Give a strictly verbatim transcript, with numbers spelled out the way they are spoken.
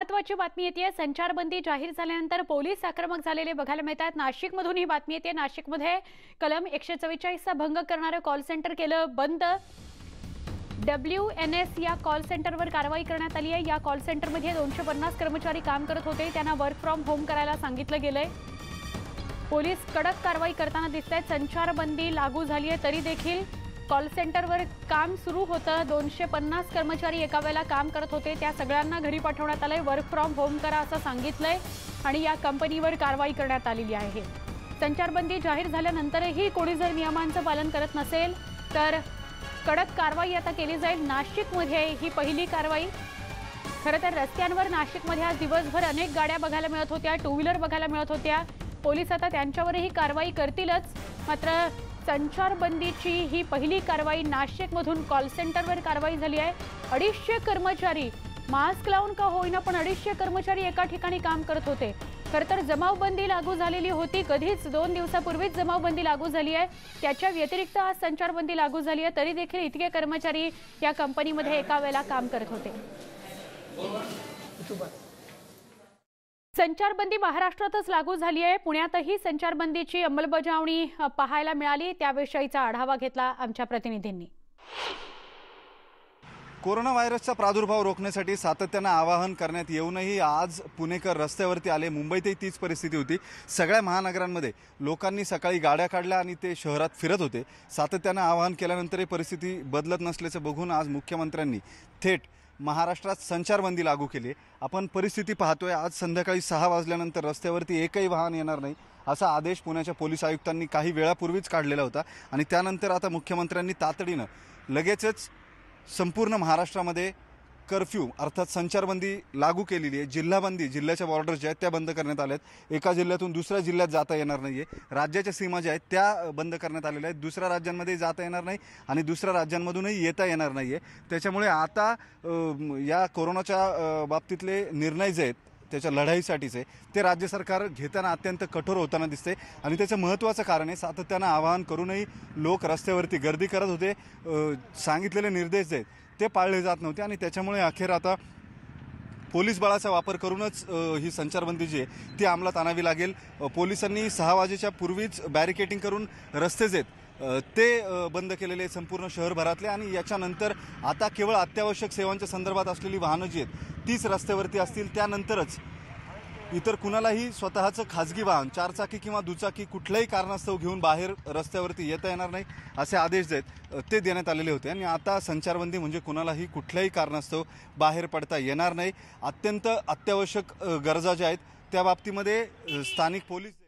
महत्त्वाची बातमी येते। संचारबंदी जाहीर झाल्यानंतर पोलीस आक्रमक झालेले बघायला मिळतात। नाशिकमधून ही बातमी येते। नाशिकमध्ये कलम एकशे चव्वेचाळीस चा भंग करणारे कॉल सेंटर केलं बंद। डब्ल्यू एन एस या कॉल सेंटरवर कारवाई करण्यात आली आहे। या कॉल सेंटरमध्ये दोनशे पन्नास कर्मचारी काम करत होते। त्यांना वर्क फ्रॉम होम करायला सांगितलं गेलंय। पोलीस कडक कारवाई करताना दिसतात। संचारबंदी लागू झाली आहे तरी देखील कॉल सेंटरवर काम सुरू होतं। दोनशे पन्नास कर्मचारी एका वेळेला काम करत होते। त्या सगळ्यांना घरी पाठवण्यात आलंय। वर्क फ्रॉम होम करा असं सांगितलंय आणि या कंपनीवर कारवाई करण्यात आलेली आहे। संचारबंदी जाहीर झाल्यानंतरही कोणी जर नियमांचं पालन करत नसेल तर कडक कारवाई आता केली जाईल। नाशिकमध्ये ही पहिली कारवाई। खरं तर रस्त्यांवर नाशिकमध्ये आज दिवसभर अनेक गाड्या बघायला मिळत होत्या, टू व्हीलर बघायला मिळत होत्या। पोलीस आता त्यांच्यावरही कारवाई करतीलच। मात्र संचारबंदीची ही पहिली कारवाई। नाशिकमधून कॉल सेंटरवर कारवाई झाली आहे। अडीचशे कर्मचारी मास्क लावून का होईना पण अडीचशे कर्मचारी एका ठिकाणी काम करत होते। खरं तर जमावबंदी लागू झालेली होती, कधीच दोन दिवसापूर्वीच जमावबंदी लागू झाली आहे। त्याच्या व्यतिरिक्त आज संचारबंदी लागू झाली आहे तरी देखील इतके कर्मचारी या कंपनीमध्ये एका वेळेला काम करत होते। संचारबंदी महाराष्ट्रातच लागू झाली आहे। पुण्यातही संचारबंदीची अंमलबजावणी पाहायला मिळाली। त्याविषयीचा आढावा घेतला आमच्या प्रतिनिधींनी। कोरोना व्हायरसचा प्रादुर्भाव रोखण्यासाठी सातत्याने आवाहन करण्यात येऊनही आज पुणेकर रस्त्यावरती आले। मुंबईतही तीच परिस्थिती होती। सगळ्या महानगरांमध्ये लोकांनी सकाळी गाड्या काढल्या आणि ते शहरात फिरत होते। सातत्याने आवाहन केल्यानंतरही परिस्थिती बदलत नसल्याचं बघून आज मुख्यमंत्र्यांनी थेट महाराष्ट्रात संचारबंदी लागू केली। आपण परिस्थिती पाहतोय। आज संध्याकाळी सहा वाजल्यानंतर रस्त्यावरती एकही वाहन येणार नाही असा आदेश पुण्याच्या पोलीस आयुक्तांनी काही वेळापूर्वीच काढलेला होता आणि त्यानंतर आता मुख्यमंत्र्यांनी तातडीनं लगेचच संपूर्ण महाराष्ट्रामध्ये कर्फ्यू अर्थात संचारबंदी लागू केलेली आहे। जिल्हाबंदी, जिल्ह्याच्या बॉर्डर ज्या आहेत त्या बंद करण्यात आल्या आहेत। एका जिल्ह्यातून दुसऱ्या जिल्ह्यात जाता येणार नाही आहे। राज्याच्या सीमा ज्या आहेत त्या बंद करण्यात आलेल्या आहेत। दुसऱ्या राज्यांमध्ये जाता येणार नाही आणि दुसऱ्या राज्यांमधूनही येता येणार नाही आहे। त्याच्यामुळे आता या कोरोनाच्या बाबतीतले निर्णय जे आहेत त्याच्या लढाईसाठीचे ते राज्य सरकार घेताना अत्यंत कठोर होताना दिसते आणि त्याचं महत्त्वाचं कारण आहे सातत्यानं आवाहन करूनही लोक रस्त्यावरती गर्दी करत होते। सांगितलेले निर्देश जे आहेत ते पाळले जात नव्हते आणि त्याच्यामुळे अखेर आता पोलीस बळाचा वापर करूनच ही संचारबंदी जी आहे ती अंमलात आणावी लागेल। पोलिसांनी सहा वाजेच्या पूर्वीच बॅरिकेटिंग करून रस्ते जे आहेत ते बंद केलेले संपूर्ण शहरभरातले आणि याच्यानंतर आता केवळ अत्यावश्यक सेवांच्या संदर्भात असलेली वाहनं जी आहेत तीच रस्त्यावरती असतील। त्यानंतरच इतर कुणालाही स्वतःचं खाजगी वाहन चारचाकी किंवा दुचाकी कुठल्याही कारणास्तव घेऊन बाहेर रस्त्यावरती येता येणार नाही असे आदेश जे आहेत ते देण्यात आलेले होते आणि आता संचारबंदी म्हणजे कुणालाही कुठल्याही कारणास्तव बाहेर पडता येणार नाही। अत्यंत अत्यावश्यक गरजा ज्या आहेत त्या बाबतीमध्ये स्थानिक पोलीस